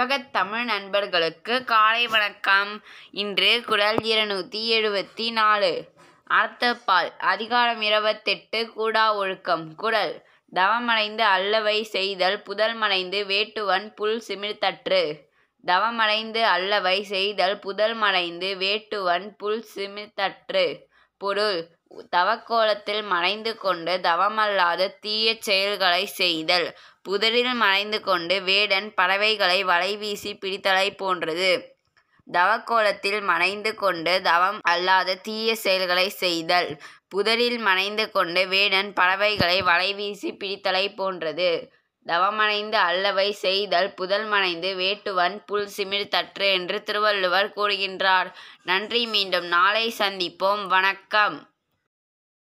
உலகத் தமிழ் நண்பர்களுக்கு காலை வணக்கம். இன்று குரல் 274. அறத்தப்பால் அதிகாரம் 28 கூடா ஒழுக்கம். குரல் தவமடைந்து அல்லவை செய்தல் புதல்மடைந்து வேட்டுவன் புல் சிமிர்த்தற்று. தவமடைந்து அல்லவை செய்தல் புதல்மடைந்து வேட்டுவன் புல் சிமிர்த்தற்று. பொருள்: தவக்கோலத்தில் மறைந்து கொண்டு தவமல்லாத தீய செயல்களைச் செய்தல் புதரில் மறைந்து கொண்டு வேடன் பறவைகளை வலைவீசி பிடித்தலை போன்றது. தவக்கோலத்தில் மறைந்து கொண்டு தவம் அல்லாத தீய செயல்களை செய்தல் புதரில் மறைந்து கொண்டு வேடன் பறவைகளை வலைவீசி பிடித்தலை போன்றது. தவமடைந்து அல்லவை செய்தல் புதல்மடைந்து வேட்டுவன் புல் சிமிர்த்தற்று என்று திருவள்ளுவர் கூறுகின்றார். நன்றி. மீண்டும் நாளை சந்திப்போம். வணக்கம்.